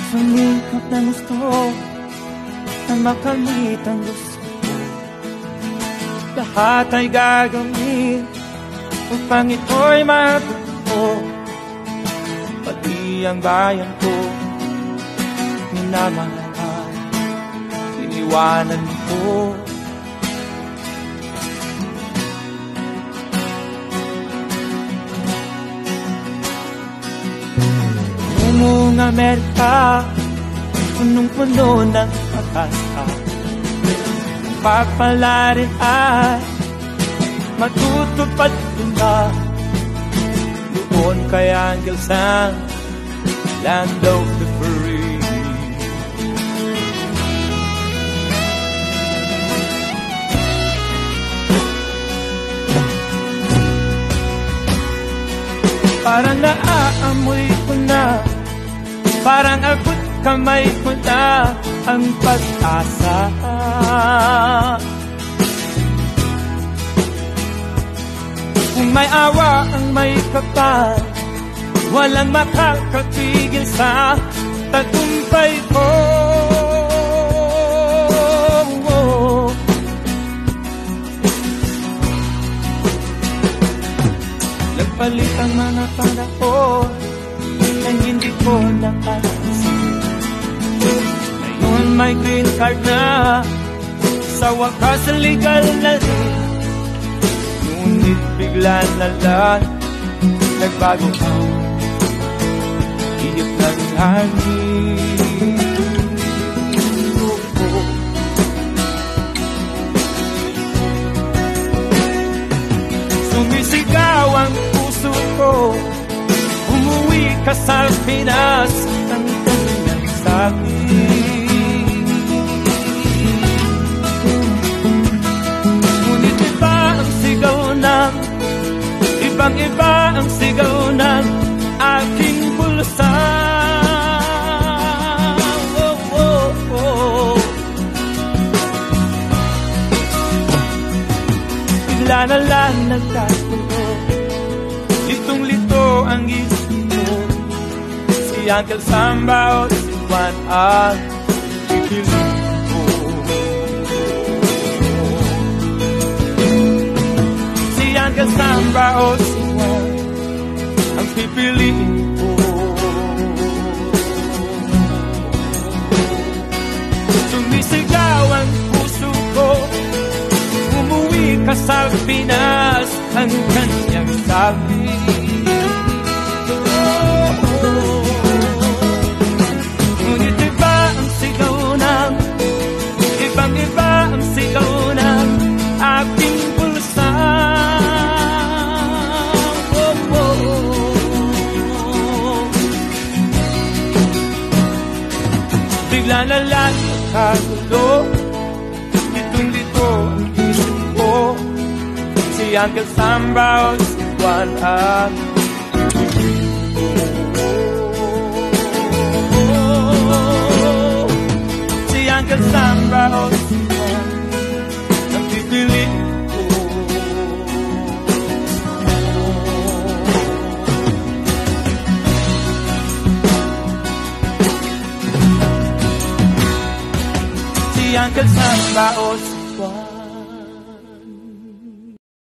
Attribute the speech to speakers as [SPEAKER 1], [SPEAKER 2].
[SPEAKER 1] Sumikap na gusto na makamit ang gusto. Lahat ay gagawin upang ito'y matuto. Pati ang bayan ko minamahal, iniwanan ko. Noong Amerika, punong-puno ng pag-asa, pagpalarin ay matutupad na. Doon kay Angels ang land of the free. Parang naaamoy ko na, parang abot kamay ko na ang pag-asa. Kung may awa ang may kapal, walang makakapigil sa tagumpay ko. Nagpalit ang mga panahon nang hindi ko nakaisip. Ngayon may green card na, sa wakas legal na rin. Ngunit bigla na lang nagbago ang iyot ng hangin. Sumisigaw ang puso ko, umuwi ka sa Pinas, ang kanyang sabi. Ngunit iba ang sigaw ng, ibang-iba ang sigaw ng aking bulsa. Oh, oh, oh. Bigla na lang nagkatulo, litong-lito ang isip ko. Si Uncle Samba o si Juan ang pipiliin ko. Si Uncle Samba o si Juan ang pipiliin ko. Sumisigaw ang puso ko, umuwi ka sa Pinas, ang kanyang sabi. Ngunit iba ang sigaw ng, ibang-iba ang sigaw ng aking bulsa. Oh, oh, oh. Bigla na lang nagkagulo, litong-lito ang isip ko. Si Uncle Samba o si Juan ang si Uncle Samba o si Juan ang pipiliin ko. Si Uncle Samba o si Juan